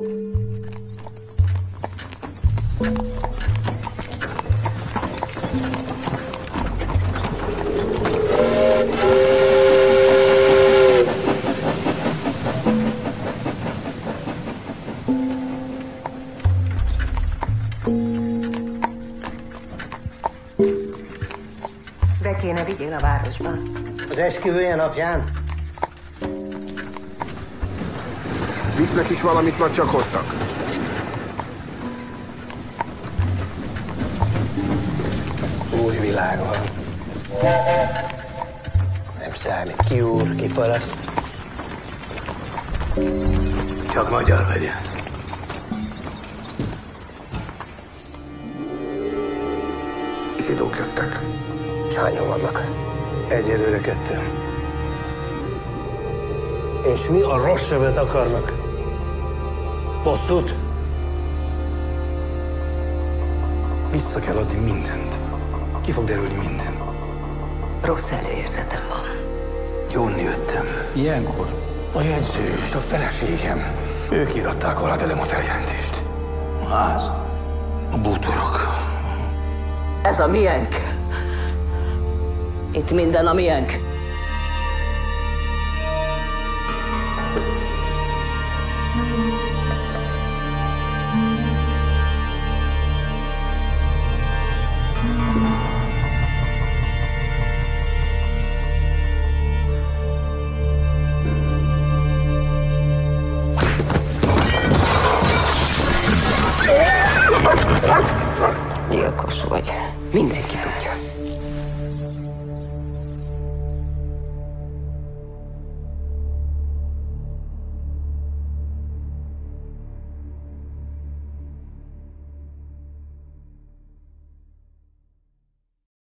Be kéne vigyél a városba. Az esküvője napján? Visznek is valamit, vagy csak hoztak? Új világ van. Nem számít ki úr, ki paraszt. Csak magyar legyen. Zsidók jöttek. Hányan vannak? Egyelőre ketten. És mi a rossz sebet akarnak? Bosszút? Vissza kell adni mindent. Ki fog derülni minden. Rossz előérzetem van. Jonni jöttem. Ilyenkor? A jegyző és a feleségem. Ők íratták alá velem a feljelentést. A ház. A bútorok. Ez a miénk. Itt minden a miénk. Gyilkos vagy. Mindenki tudja.